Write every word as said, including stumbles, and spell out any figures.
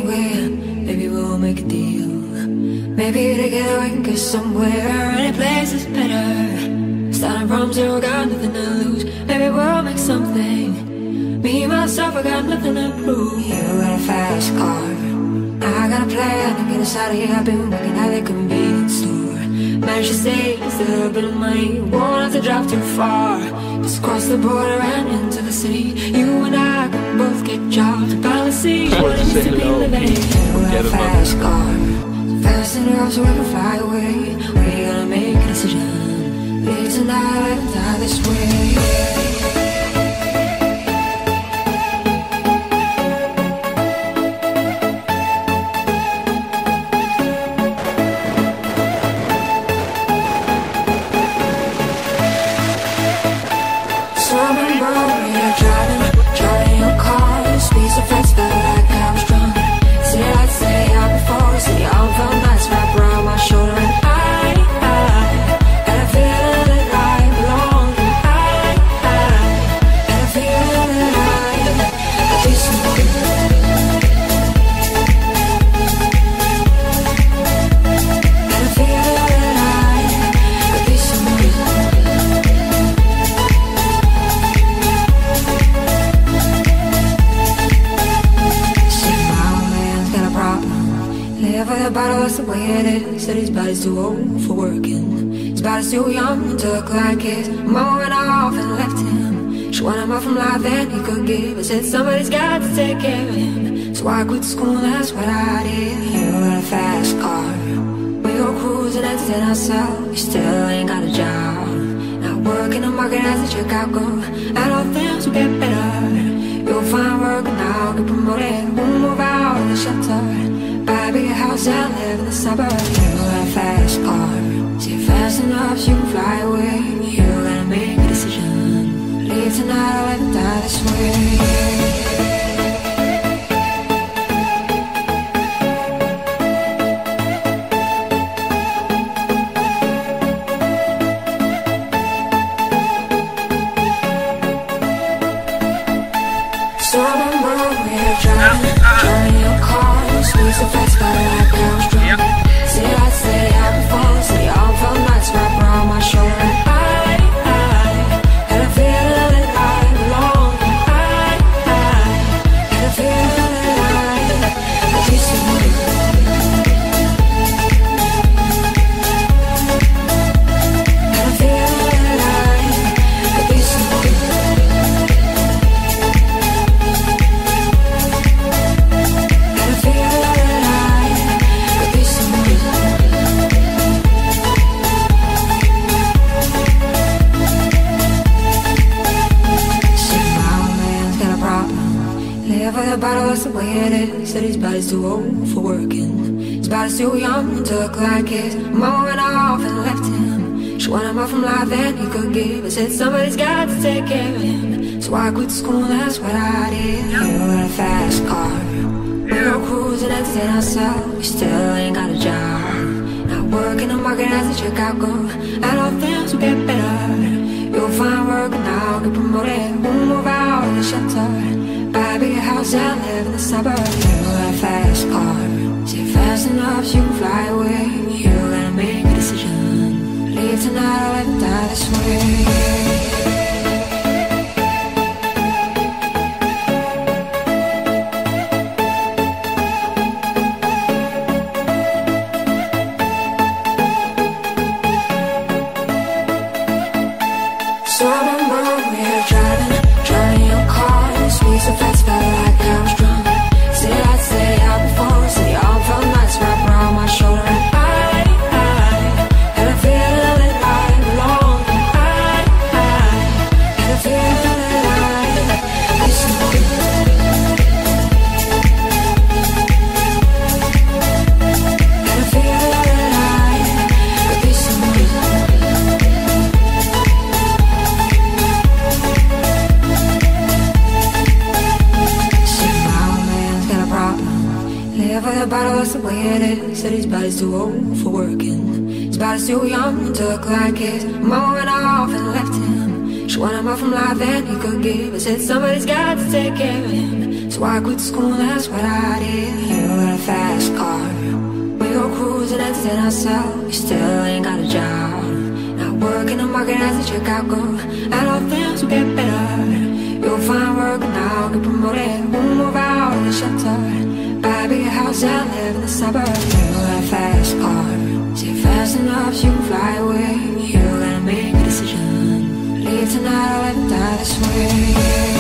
anywhere. Maybe we'll make a deal. Maybe together we can get somewhere. Any place is better. Starting from zero, got nothing to lose. Maybe we'll make something. Me, myself, I got nothing to prove. You got a fast car, I got a plan to get us out of here. I've been working at the convenience store. Managed to save just a little bit of money. Won't have to drive too far. Just cross the border and into the city. You and I can both get jobs to balance the what it means to be living. You got a fast car, fast enough so we can fly away. We're gonna make a decision. Live tonight and die this way. Said his body's too old for working. His body's too young to look like his mama went off and left him. She wanted more from life than he could give. I said somebody's got to take care of him. So I quit school, that's what I did. You got a fast car, we go cruising and entertain ourselves. You still ain't got a job, not working the market as a checkout girl. And all things will get better. You'll find work and I'll get promoted. We'll move out of the shelter, buy a bigger house and live in the suburbs. You got a fast car, see fast enough so you can fly away. You gotta make a decision. Leave tonight or let me die this way. So I remember we're driving, driving your car. We so fast, but like I'm strong. See, I say I before, see all the nights wrap around my shoulder. And I, I had a feeling that I belong. I, I had a feeling that I could be someone. Had a feeling that I could be someone. The bottle, that's the way it is. Said his body's too old for working. His body's too young to look like his mama went off and left him. She wanted more from life than he could give. I said somebody's got to take care of him. So I quit school, that's what I did. You got a fast car, we go cruising and entertain ourselves. You still ain't got a job, not working the market as a checkout girl. And all things will get better. You'll find work and I'll get promoted. We'll move out of the shelter, buy a bigger house and live in the suburbs. You got a fast car, see fast enough so you can fly away. You gotta make a decision. Leave tonight or let me die this way. So I remember we're driving, driving your car. Speed so fast, felt like I was drunk. Say I say out before, say all felt nights wrap around my shoulder. And I, I had a feeling that I belong. I, I had a feeling that I could be someone. Had a feeling that I could be someone. For the bottle, that's the way it is. Said his body's too old for working. His body's too young to look like his mama went off and left him. She wanted more from life than he could give. I said somebody's got to take care of him. So I quit school, that's what I did. You invested in ourselves. You still ain't got a job. Not working the market as a checkout girl. And all things will get better. You'll find work now, get promoted. We'll move out of the shelter. Buy a bigger house and live in the suburbs. You got a fast car. See fast enough so you can fly away. You gotta make a decision. Leave tonight or let me die this way.